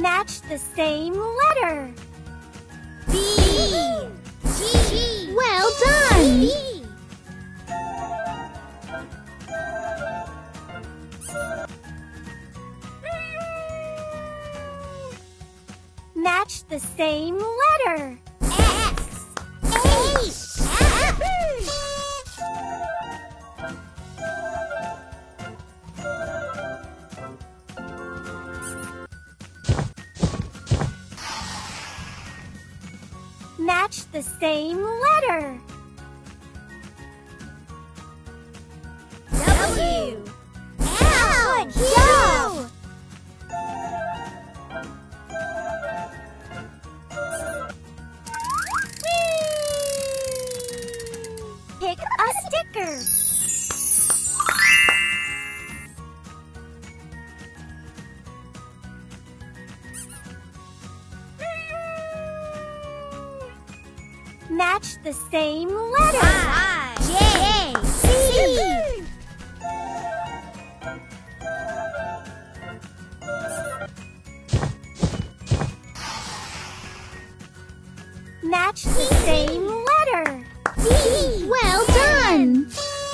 Match the same letter. B. G. Well done! B. Match the same letter. X. H. Match the same letter. W. L. Good job. Pick a sticker. Match the same letter. I. J. C. Match the same letter. B. Well done!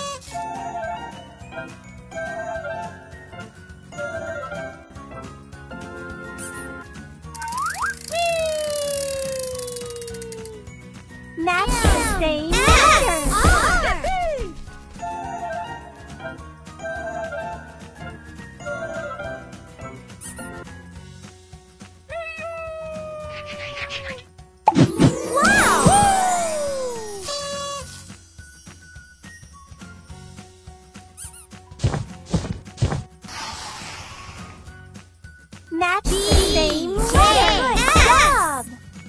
Match the same letter. R. Match the same letter. Good job.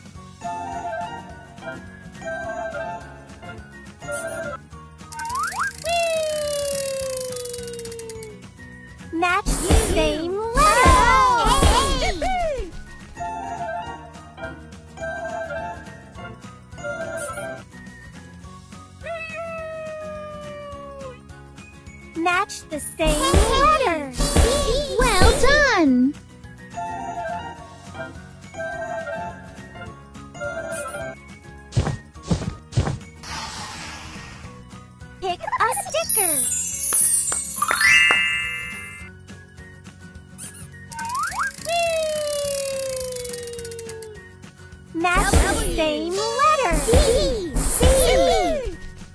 Match the same letter. A. Match the same letter. B. Well done! Pick a sticker. Match the same letter. B. C.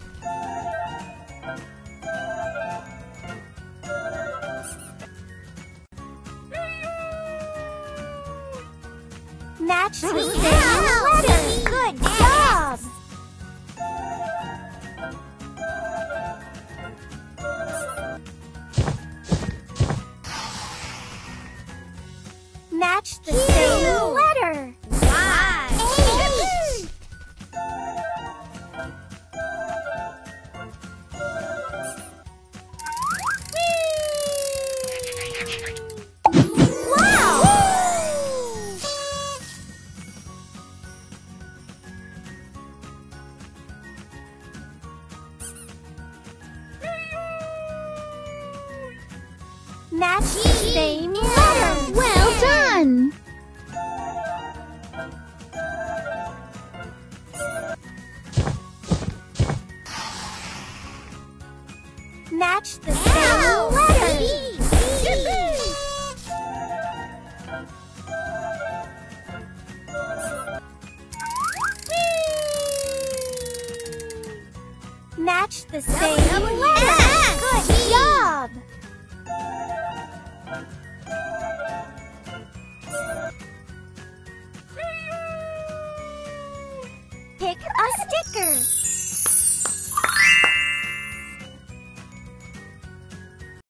Match the same letter. Good job. Match the same letter. Y. H. Match the same letter. Well done! Match the same letter. B. Match the same letter. Good job. Pick a sticker.